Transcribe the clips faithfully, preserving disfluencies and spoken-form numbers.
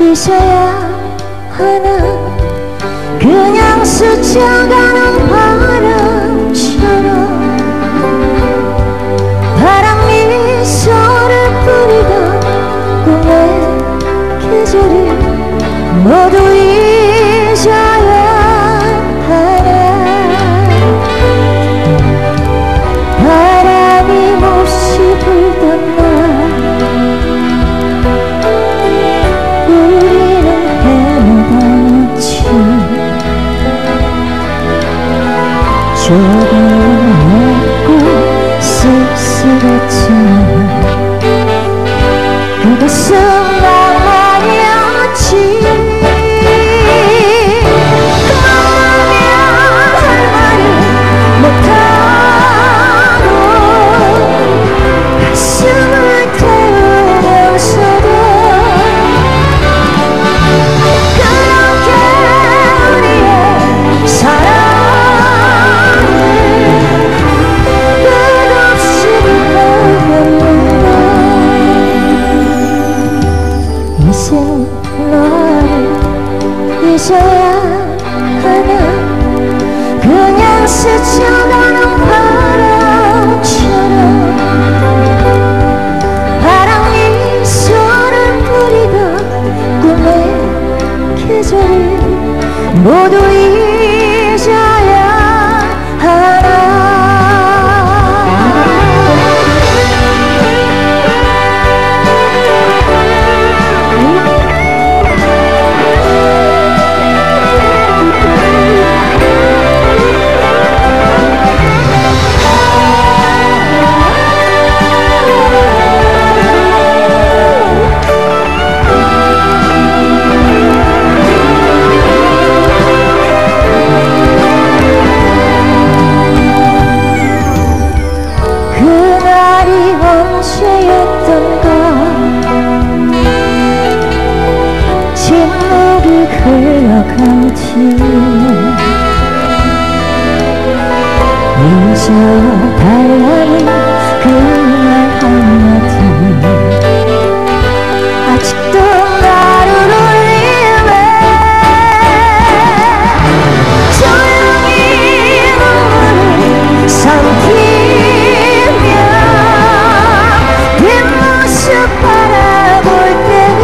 잊어야 하나. 그냥 스쳐가는 바람처럼 바람 미소를 뿌리던 꿈의 계절을 모두 잊어야 하나. 바람이 몹시 불던 날 우리는 헤매다녔지. 조금 웃고 씁쓸했지만 그것은 낭만이었지. 그만하면 할 말을 못하고 가슴을 태우면서도 그렇게 우리의 사랑을 끝없이 가버렸네. 이제 너를 잊어야 하나. 그냥 스쳐가는 바람처럼 바람 미소를 뿌리던 꿈의 계절을 모두 잊어야 하나. 그날이 언제였던가. 침묵이 흘러가지. 잊어달라는 그 말 한마디 아직도 나를 울리네. 조용히 눈물을 삼키며 뒷모습 바라볼 때는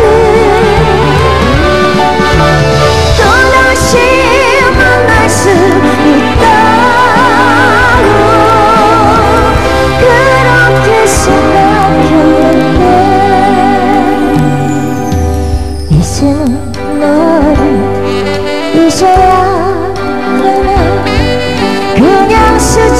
또다시 만날 수 있다고 그렇게 생각했는데 이제는 너를 잊어야 하나. 그냥 스쳐